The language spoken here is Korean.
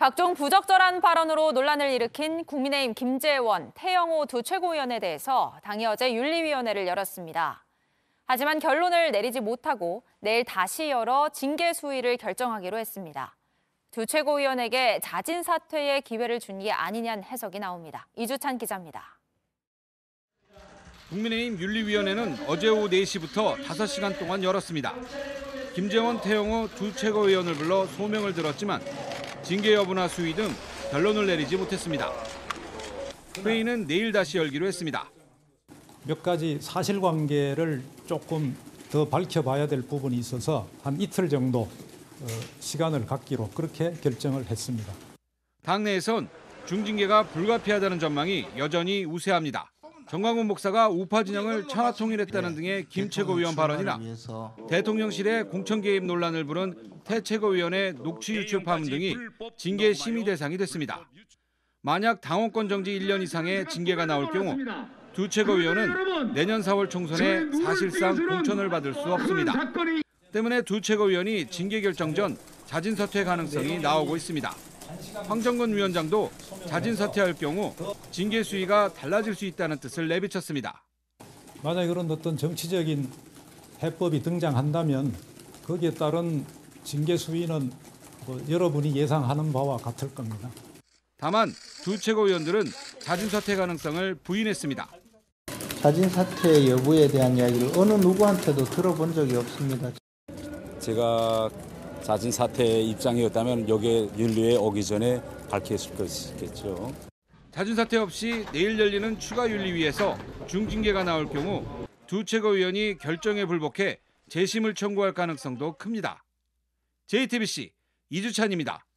각종 부적절한 발언으로 논란을 일으킨 국민의힘 김재원, 태영호 두 최고위원에 대해서 당이 어제 윤리위원회를 열었습니다. 하지만 결론을 내리지 못하고 내일 다시 열어 징계 수위를 결정하기로 했습니다. 두 최고위원에게 자진 사퇴의 기회를 준 게 아니냐는 해석이 나옵니다. 이주찬 기자입니다. 국민의힘 윤리위원회는 어제 오후 4시부터 5시간 동안 열었습니다. 김재원, 태영호 두 최고위원을 불러 소명을 들었지만 징계 여부나 수위 등 결론을 내리지 못했습니다. 회의는 내일 다시 열기로 했습니다. 몇 가지 사실관계를 조금 더 밝혀봐야 될 부분이 있어서 한 이틀 정도 시간을 갖기로 그렇게 결정을 했습니다. 당내에선 중징계가 불가피하다는 전망이 여전히 우세합니다. 정광훈 목사가 우파 진영을 천하통일했다는 등의 김 최고위원 발언이나 대통령실의 공천 개입 논란을 부른 태 최고위원의 녹취 유출 파문 등이 징계 심의 대상이 됐습니다. 만약 당원권 정지 1년 이상의 징계가 나올 경우 두 최고위원은 내년 4월 총선에 사실상 공천을 받을 수 없습니다. 때문에 두 최고위원이 징계 결정 전 자진 사퇴 가능성이 나오고 있습니다. 황정근 위원장도 자진 사퇴할 경우 징계 수위가 달라질 수 있다는 뜻을 내비쳤습니다. 만약 그런 어떤 정치적인 해법이 등장한다면 거기에 따른 징계 수위는 여러분이 예상하는 바와 같을 겁니다. 다만 두 최고위원들은 자진 사퇴 가능성을 부인했습니다. 자진 사퇴 여부에 대한 이야기를 어느 누구한테도 들어본 적이 없습니다. 제가 자진 사퇴 입장이었다면 여기에 윤리에 오기 전에 밝혔을 것이겠죠. 자진 사퇴 없이 내일 열리는 추가 윤리위에서 중징계가 나올 경우 두 최고위원이 결정에 불복해 재심을 청구할 가능성도 큽니다. JTBC 이주찬입니다.